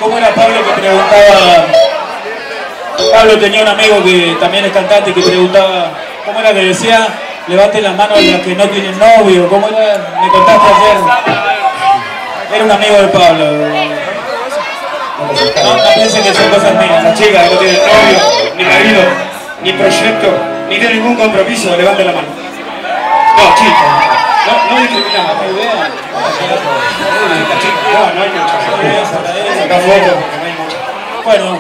¿Cómo era Pablo que preguntaba? Pablo tenía un amigo que también es cantante y que preguntaba, ¿cómo era que decía? Levanten las manos las que no tienen novio. ¿Cómo era? Me contaste ayer. Era un amigo de Pablo. No piensen que son cosas mías. Las chicas que no tienen novio, ni marido, ni proyecto, ni de ningún compromiso, levanten la mano. No, chicos. No discriminamos. No hay muchas. Saca fotos porque no hay muchas. Bueno,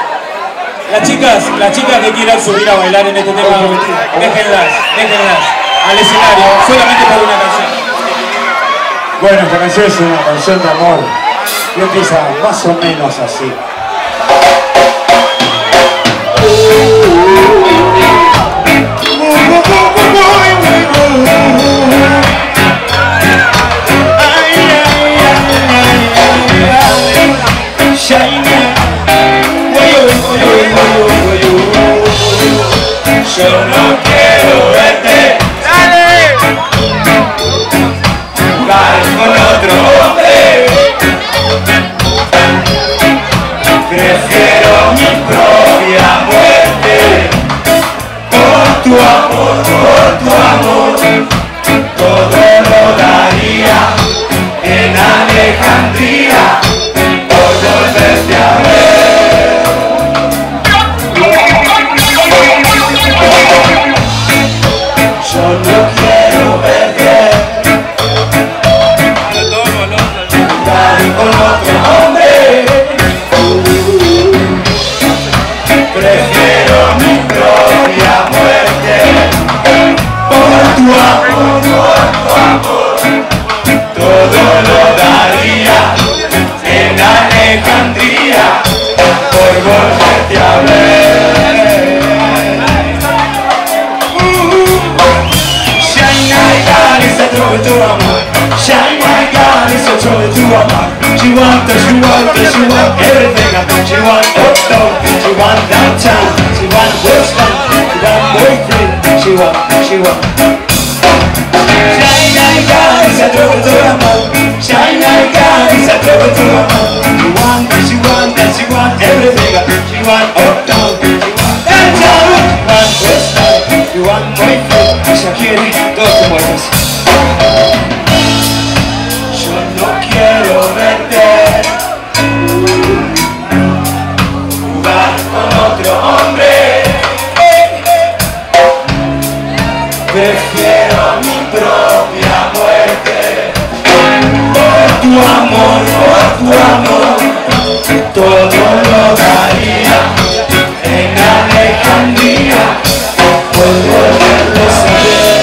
las chicas que quieran subir a bailar en este tema, déjenlas al escenario, solamente por una canción. Bueno, esta canción es una canción de amor y empieza más o menos así. Yo no quiero verte jugar con otro hombre. Prefiero mi propia muerte. Por tu amor, todo lo daría en Alejandría por volverte a ver. Yo no quiero verte jugar con otro hombre. Prefiero mi propia muerte. Por tu amor, todo lo daría en Alejandría por volverte a ver. Tu amor, shine my God, it's a joy to amor. She want everything. She want uptown, she want downtown, she want Boston, she want boyfriend, she want. Shine my God, it's a joy to amor. Shine my God, it's a joy to amor. She want everything. She want uptown, she want downtown, she want Boston, she want boyfriend. Ella quiere todos como ellos. Yo no quiero verte jugar con otro hombre. Prefiero mi propia muerte. Por tu amor, todo lo daría en Alejandría por volverlo a saber.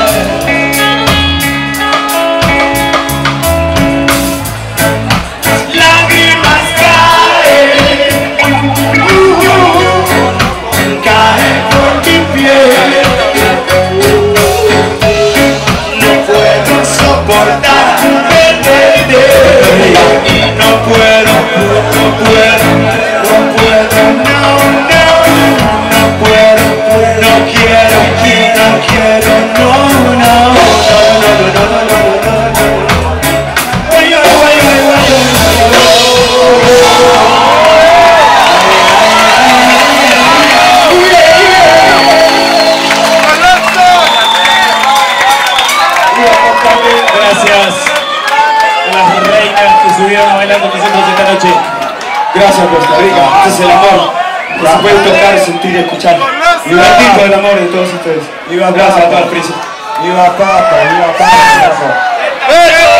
Gracias Costa Rica, este es el amor que se puede tocar, sentir y escuchar. Divertido el amor de todos ustedes. Gracias a todos, príncipes. Viva Papa, viva Papa.